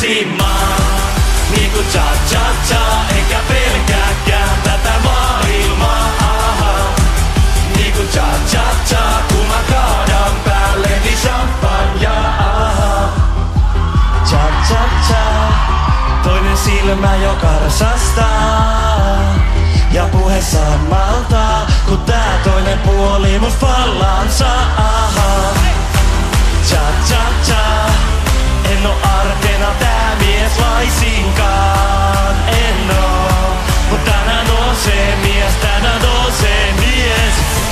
tanssimaan. Niinku cha-cha-cha, enkä pelkääkään tätä maailmaa. Aha. Niinku cha-cha-cha, kun mä kaadan päälleni champagnea. Cha-cha-cha, toinen silmä joka rasastaa. Ja puhe samalta, kun tää toinen puoli mut vallaan saa. Cha-cha-cha, en oo arkena tää mies laisinkaan. En oo, mut tänään nousee mies, tänään nousee mies.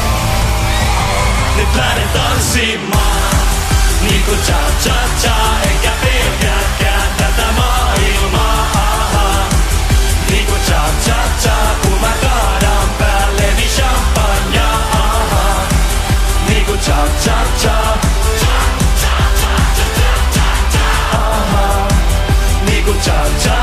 Nyt lähden tanssimaan, niinku cha-cha-cha, enkä pelkääkään tätä maailmaa. Aha. Niinku cha-cha-cha, kun mä kaadan päälleni champagnea. Aha. Niinku cha-cha-cha. Aha. Niinku cha-cha.